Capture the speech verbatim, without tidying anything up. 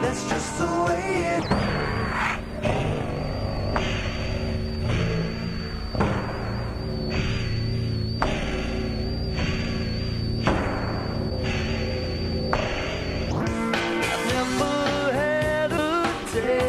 that's just the way it I've never had a day